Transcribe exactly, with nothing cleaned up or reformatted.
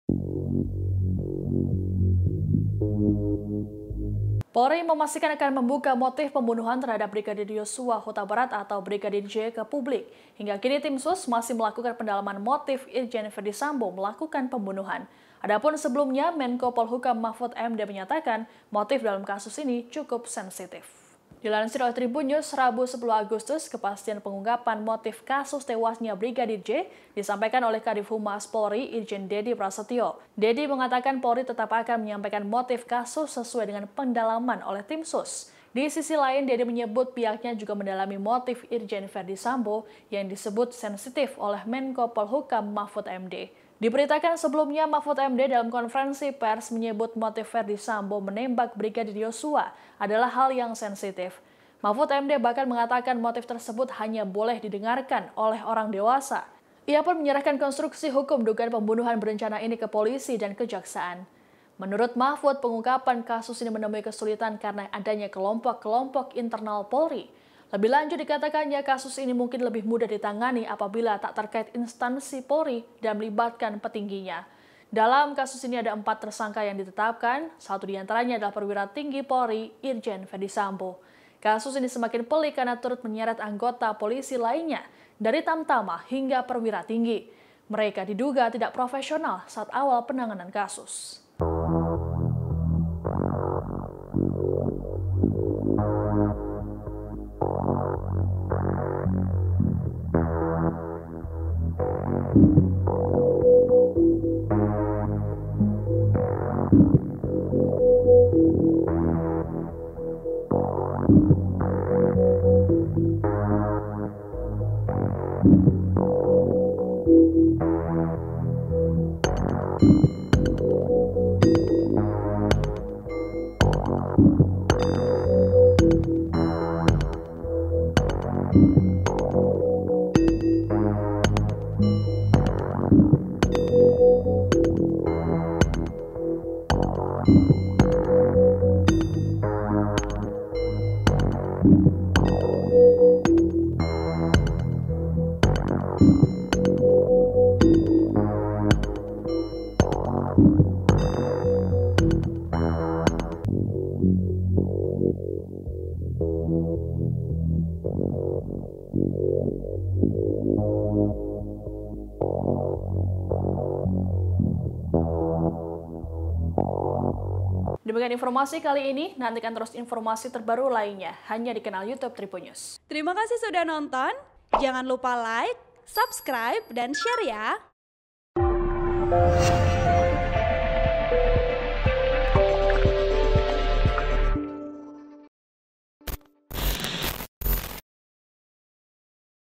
Polri memastikan akan membuka motif pembunuhan terhadap Brigadir Yosua Huta Barat atau Brigadir J ke publik. Hingga kini tim sus masih melakukan pendalaman motif Irjen Ferdy Sambo melakukan pembunuhan. Adapun sebelumnya, Menko Polhukam Mahfud M D menyatakan motif dalam kasus ini cukup sensitif. Dilansir oleh Tribun News, Rabu sepuluh Agustus, kepastian pengungkapan motif kasus tewasnya Brigadir J disampaikan oleh Kadif Humas Polri, Irjen Dedi Prasetyo. Dedi mengatakan Polri tetap akan menyampaikan motif kasus sesuai dengan pendalaman oleh tim sus. Di sisi lain, Dedi menyebut pihaknya juga mendalami motif Irjen Ferdy Sambo yang disebut sensitif oleh Menko Polhukam Mahfud M D. Diberitakan sebelumnya, Mahfud M D dalam konferensi pers menyebut motif Ferdy Sambo menembak Brigadir Yosua adalah hal yang sensitif. Mahfud M D bahkan mengatakan motif tersebut hanya boleh didengarkan oleh orang dewasa. Ia pun menyerahkan konstruksi hukum dugaan pembunuhan berencana ini ke polisi dan kejaksaan. Menurut Mahfud, pengungkapan kasus ini menemui kesulitan karena adanya kelompok-kelompok internal Polri. Lebih lanjut dikatakannya kasus ini mungkin lebih mudah ditangani apabila tak terkait instansi Polri dan melibatkan petingginya. Dalam kasus ini ada empat tersangka yang ditetapkan, satu diantaranya adalah perwira tinggi Polri, Irjen Ferdy Sambo. Kasus ini semakin pelik karena turut menyeret anggota polisi lainnya, dari Tamtama hingga perwira tinggi. Mereka diduga tidak profesional saat awal penanganan kasus. Demikian informasi kali ini, nantikan terus informasi terbaru lainnya hanya di kanal YouTube Tribun News. Terima kasih sudah nonton, jangan lupa like, subscribe, dan share ya!